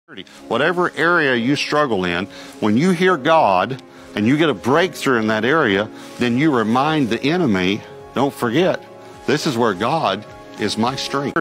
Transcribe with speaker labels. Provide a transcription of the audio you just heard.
Speaker 1: Whatever area you struggle in, when you hear God and you get a breakthrough in that area, then you remind the enemy, don't forget, this is where God is my strength.